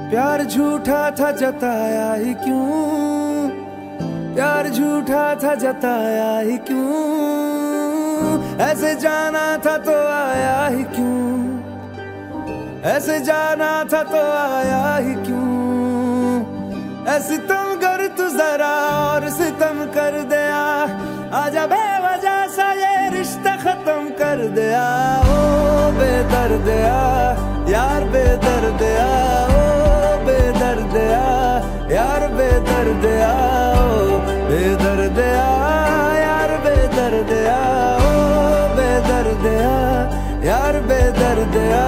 प्यार झूठा था जताया ही क्यों, प्यार झूठा था जताया ही क्यों, ऐसे जाना था तो आया ही क्यों, ऐसे जाना था तो आया ही क्यों। ऐसे तुम कर तू जरा और सितम कर दिया, आजा बेवजह सा ये रिश्ता खत्म कर दिया। ओ बेदर्दिया यार बेदर्दिया, ओ बेदर्दिया यार बेदर्दिया, ओ बेदर्दिया यार बेदर्दिया, ओ बेदर्दिया यार बेदर्दिया।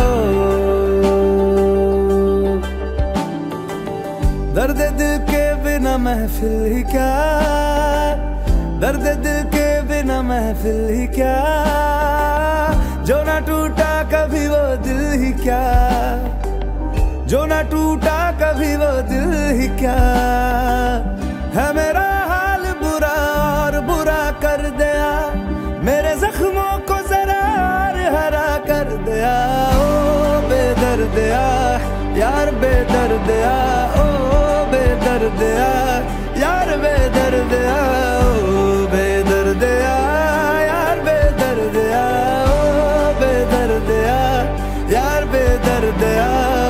दर्द दिल के बिना महफिल ही क्या, दर्द दिल के बिना महफिल ही क्या, जो ना टूटा कभी वो दिल ही क्या, जो ना टूटा कभी वो दिल ही क्या। है मेरा हाल बुरा और बुरा कर दिया, मेरे जख्मों को जरा और हरा कर दिया। ओ बेदर्दिया यार बेदर्दिया, ओ बेदर्दिया यार बेदर्दिया, ओ बेदर्दिया यार बेदर्दिया, ओ बेदर्दिया यार बेदर्दिया।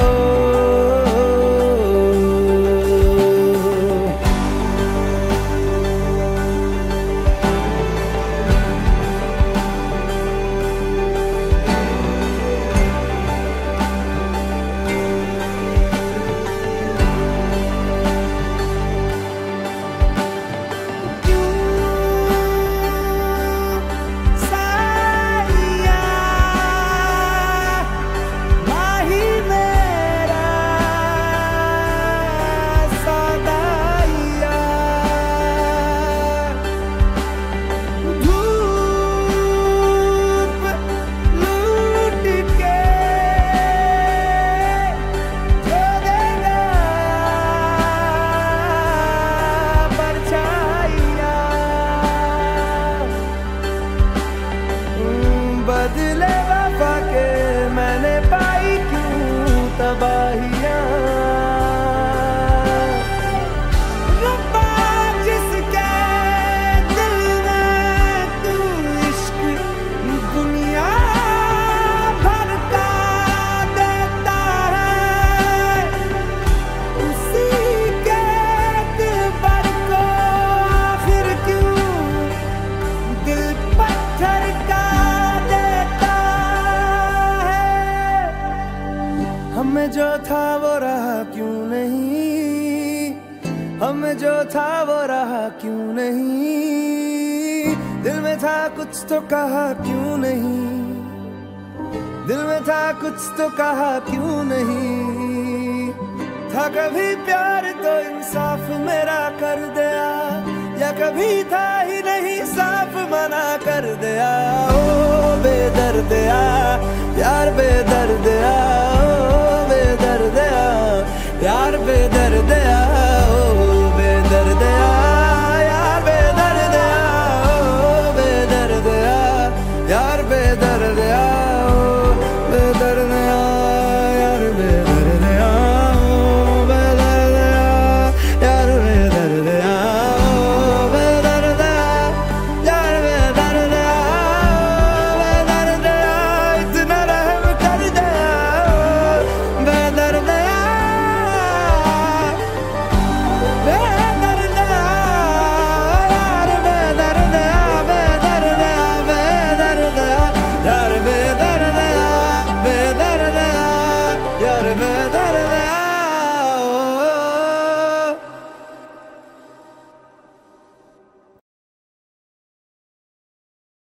बदले वफा के मैंने पाई क्यों तबाहियां, रब्बा जिसके दिल में तू इश्क दुनिया भर का देता है, उसी के दिल पर को आखिर क्यों दिल पत्थर का। हमें जो था वो रहा क्यों नहीं, हमें जो था वो रहा क्यों नहीं, दिल में था कुछ तो कहा क्यों नहीं, दिल में था कुछ तो कहा क्यों नहीं। था कभी प्यार तो इंसाफ मेरा कर दिया, या कभी था ही नहीं साफ मना कर दिया। ओ बेदर्दिया यार बेदर्दिया,